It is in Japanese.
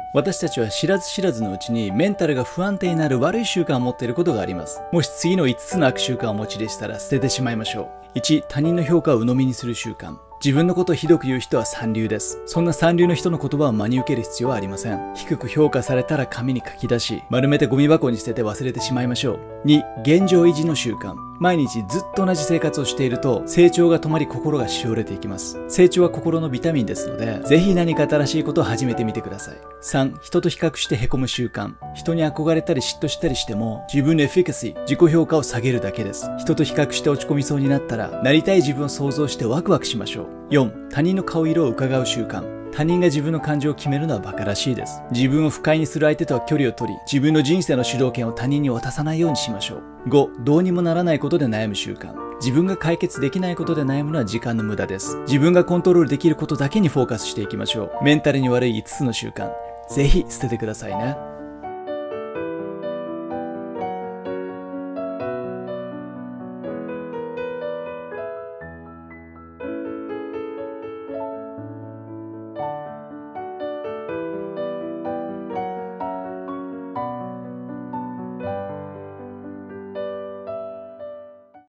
私たちは知らず知らずのうちにメンタルが不安定になる悪い習慣を持っていることがあります。もし次の5つの悪習慣をお持ちでしたら捨ててしまいましょう。1、他人の評価を鵜呑みにする習慣。自分のことをひどく言う人は三流です。そんな三流の人の言葉を真に受ける必要はありません。低く評価されたら紙に書き出し、丸めてゴミ箱に捨てて忘れてしまいましょう。2、現状維持の習慣。毎日ずっと同じ生活をしていると成長が止まり心がしおれていきます。成長は心のビタミンですので、ぜひ何か新しいことを始めてみてください。3、人と比較して凹む習慣。人に憧れたり嫉妬したりしても自分のエフィカシー、自己評価を下げるだけです。人と比較して落ち込みそうになったら、なりたい自分を想像してワクワクしましょう。4、他人の顔色を伺う習慣。他人が自分の感情を決めるのは馬鹿らしいです。自分を不快にする相手とは距離を取り、自分の人生の主導権を他人に渡さないようにしましょう。5、どうにもならないことで悩む習慣。自分が解決できないことで悩むのは時間の無駄です。自分がコントロールできることだけにフォーカスしていきましょう。メンタルに悪い5つの習慣、ぜひ捨ててくださいね。